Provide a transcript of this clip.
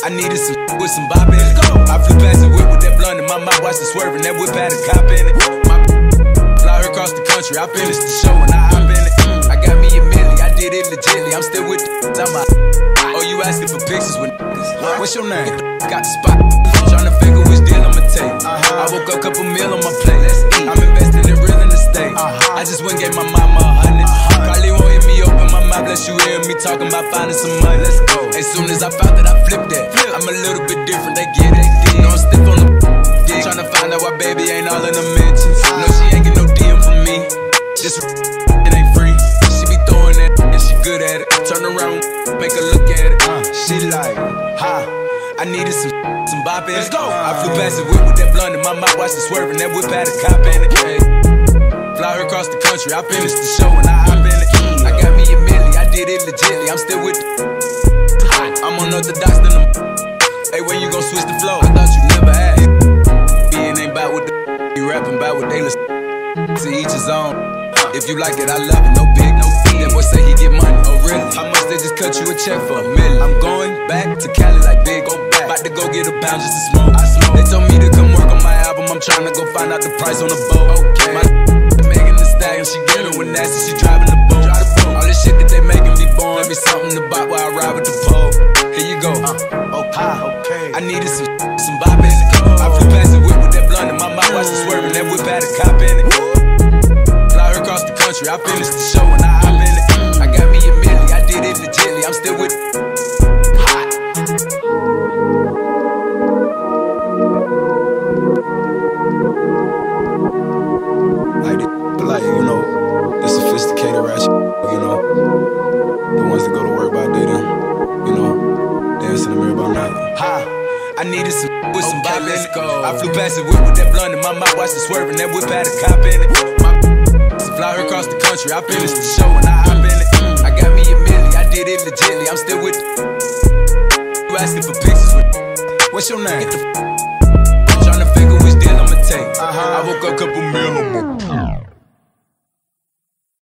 I needed some with some bop in it. I flew past the whip with that blunt in my mouth, watched it swerving. That whip had a cop in it. My fly her across the country, I finished the show and I hop in it. I got me a milli, I did it legitly. I'm still with the I'm out. Oh, you asking for pictures with niggas? What's your name? Got the spot. Tryna figure which deal I'ma take. I woke up, couple meal on my plate. Let's eat. I'm investing in real estate. I just went and gave my mama 100. Probably won't hear me open my mouth unless you hear me talking about finding some money. Let's go. As soon as I found that, I flipped that. I'm a little bit different, they get it. No, I'm stiff on the dick. Tryna find out why baby ain't all in the mentions. No, she ain't get no DM from me. Just it ain't free. She be throwing that and she good at it. Turn around, make her look at it. She like, ha. I needed some bop in it. Let's go. I flew past the whip with that blunt in my mouth, watched it swerving. That whip had a cop in it. Fly her across the country, I finished the show and I hop in it. I got me a milli, I did it legitly. I'm still with I'm unorthodox than them. Hey, when you gon' switch the flow? I thought you never asked. Being ain't bout what the you rapping about what they listen. To each his own. If you like it, I love it. No big, no fee. That boy say he get money. Oh really? How much they just cut you a check for? $1 million. I'm going back to Cali like big. Go back. About to go get a pound just to smoke. They told me to come work on my album. I'm trying to go find out the price on the boat. Okay. My Megan the Stallion, she get her with nasty. She driving the boat. All this shit that they making me born. Let me something about while I ride with the pole. Here you go. Okay. I needed some bop in it. I flew past the whip with that blunt in my mouth, watched it swerving. That whip had a cop in it. Fly her across the country, I finished the show and I hop in it. I got me a milli, I did it legitly. I'm still with hot. Like, you know, the sophisticated ratchet, you know, the ones that go to work by day, then, you know, dance in the mirror by night. I needed some with some bop in it. I flew past the whip with that blunt in my mouth, watched it swerving. That whip had a cop in it. My fly her across the country, I finished the show and I hop in it. I got me a milli, I did it legitly. I'm still with you asking for pictures with what's your name? Tryna figure which deal I'ma take. I woke up, couple meal on my